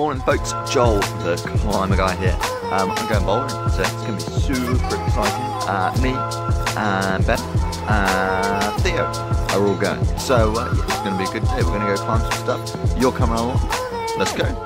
Morning folks, Joel the Climber Guy here. I'm going bouldering, so it's going to be super exciting. Me and Ben and Theo are all going. So yeah, it's going to be a good day. We're going to go climb some stuff. You're coming along. Let's go.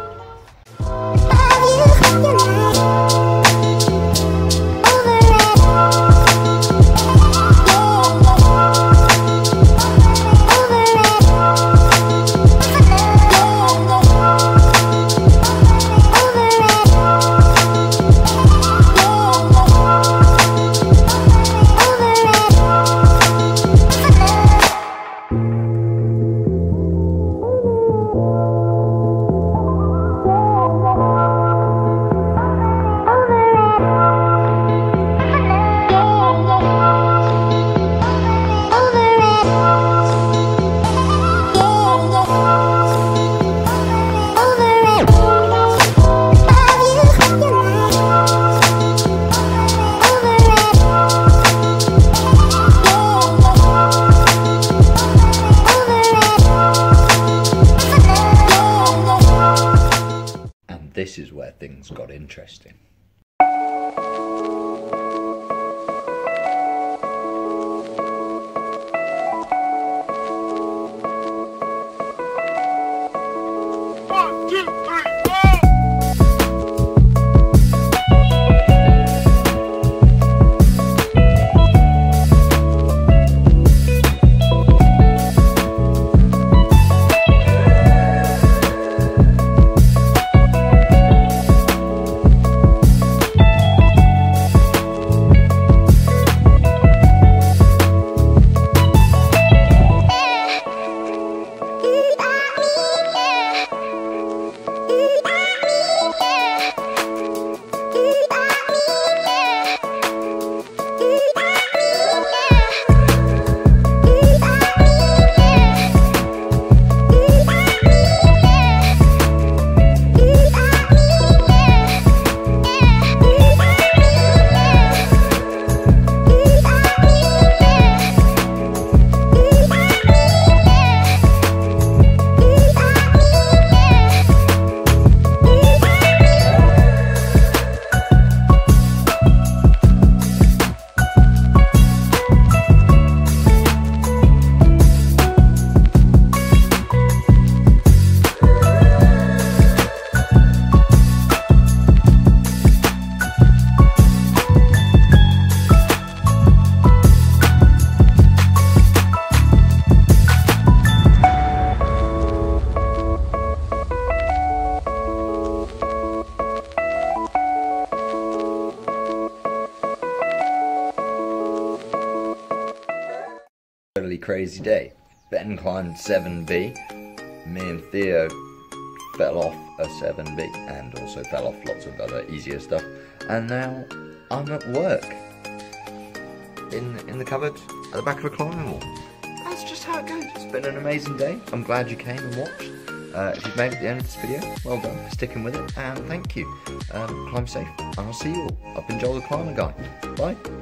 This is where things got interesting. Totally crazy day. Ben climbed 7b. Me and Theo fell off a 7b and also fell off lots of other easier stuff. And now I'm at work in the cupboard at the back of a climbing wall. That's just how it goes. It's been an amazing day. I'm glad you came and watched. If you've made it to the end of this video, well done for sticking with it, and thank you. Climb safe, and I'll see you all. I've been Joel the Climber Guy. Bye.